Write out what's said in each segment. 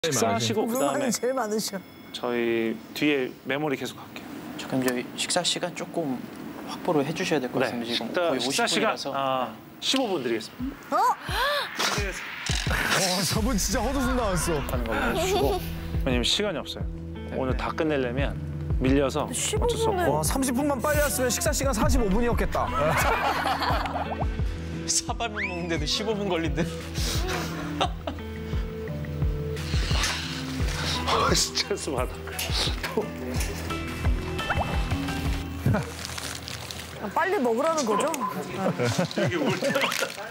식사하시고 그다음에 제일 많으셔. 저희 뒤에 메모리 계속 할게요. 저 그럼 저희 식사 시간 조금 확보를 해주셔야 될 것 같습니다. 네, 지금 거의 식사 시간 50분이라서. 15분 드리겠습니다. 저분 진짜 헛웃음 나왔어. 하는 걸로 해주시고 왜냐면 시간이 없어요. 오늘 다 끝내려면 밀려서 어쩔 수 없고. 와, 30분만 빨리 왔으면 식사 시간 45분이었겠다. 사발면 먹는데도 15분 걸린대. 스트레스 받아. 빨리 먹으라는 거죠? 이게 올 때마다.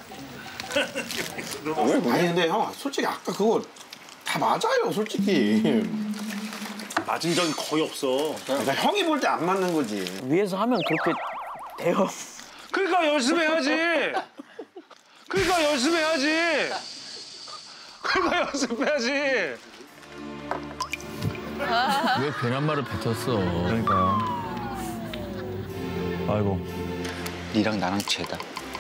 아니 근데 형 솔직히 아까 그거 다 맞아요 솔직히. 맞은 적이 거의 없어. 그러니까 형이 볼 때 안 맞는 거지. 위에서 하면 그렇게 돼요. 그러니까 연습해야지. 그러니까 연습해야지. 그러니까 연습해야지. 왜 괜한 말을 뱉었어? 그러니까요. 아이고. 니랑 나랑 죄다.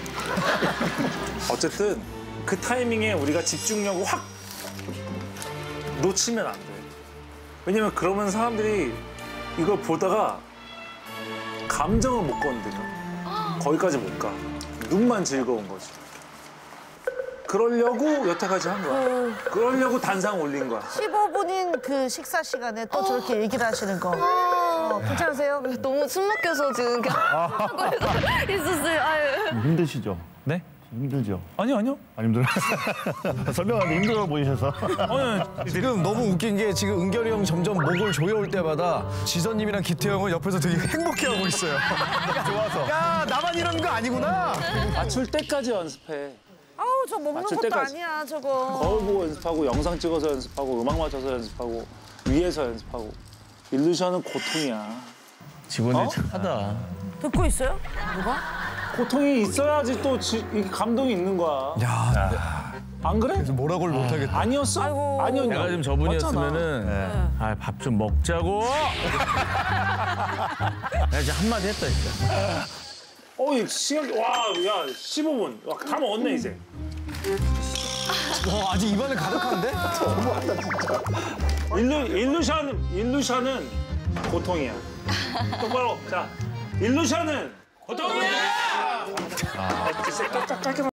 어쨌든 그 타이밍에 우리가 집중력을 확 놓치면 안 돼. 왜냐면 그러면 사람들이 이걸 보다가 감정을 못 건드려. 거기까지 못 가. 눈만 즐거운 거지. 그러려고 여태까지 한 거야. 그러려고 단상 올린 거야. 15분인 그 식사 시간에 또 저렇게 얘기를 하시는 거. 괜찮으세요? 너무 숨 막혀서 지금 그냥 하고 있었어요. 아유. 힘드시죠? 네? 힘들죠? 아니요. 안 힘들어요? 설명하기 힘들어 보이셔서. 지금 너무 웃긴 게 지금 은결이 형 점점 목을 조여올 때마다 지선님이랑 기태 형은 옆에서 되게 행복해하고 있어요. 좋아서. 야, 나만 이러는 거 아니구나. 맞출 때까지 연습해. 아우, 저 먹는 맞출 것도 때까지. 아니야, 저거. 거울 보고 연습하고 영상 찍어서 연습하고 음악 맞춰서 연습하고 위에서 연습하고. 일루션은 고통이야. 직원이 착하다. 듣고 있어요? 누가? 고통이 있어야지 또 이게 감동이 있는 거야. 야, 안 그래? 뭐라고를 못하겠다. 아니었어? 아이고. 아니었냐? 내가 지금 저분이었으면은 밥 좀 먹자고. 내가 지금 한마디 했다 진짜. 이 시간 와, 야 15분. 와, 다 먹었네 이제. 와, 아직 입안에 가득한데? 너무하다 진짜. 일루션은 고통이야. 똑바로 자, 일루션은 고통이야. 짧게